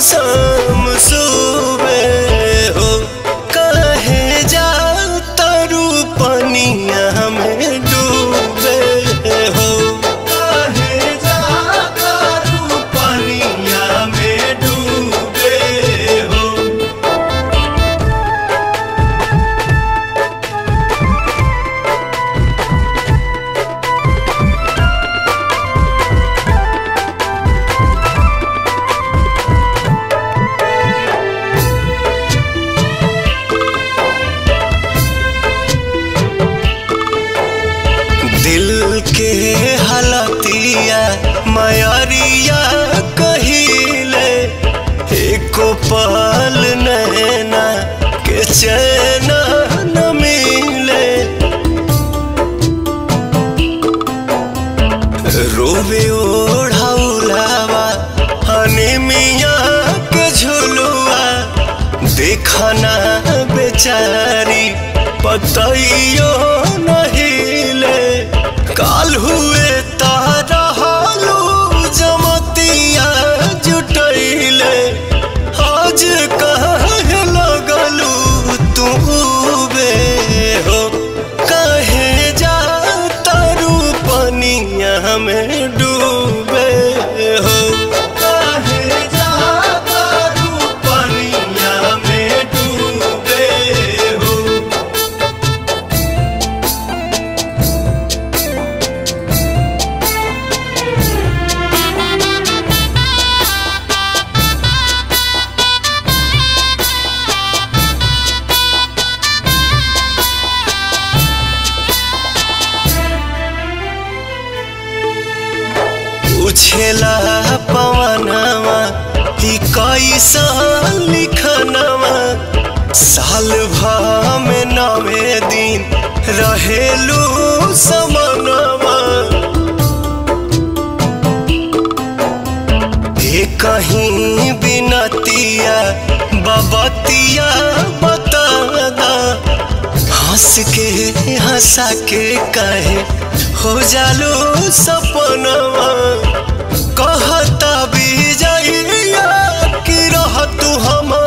शाम सुबह हो कहे जा तरु पनिया में डूबे हो कहे जा तरु पनिया में डूबे हो। दिल के हलतिया मयरिया कहिले एको पल नैना के चैन न मिले रोवे ओढ़ाउलावा हनीमिया के झुलुआ देखना बेचारी पतइयो नहिले काल हुए तारा हालू जमतिया जुटैले आज कहे लगलू तू बे हो कहे जा तारू पनिया में डूबे हो कहे जा तारू पनिया में डूबे हो। उछेला पवनवा ही कैसा लिखनवा साल भर में 9 दिन रहेलू समनवा कहीं बिनतिया बबतिया बता हंस के हंसा के कहे हो जालो सपनवा कहता भी जाइया कि रह तू हम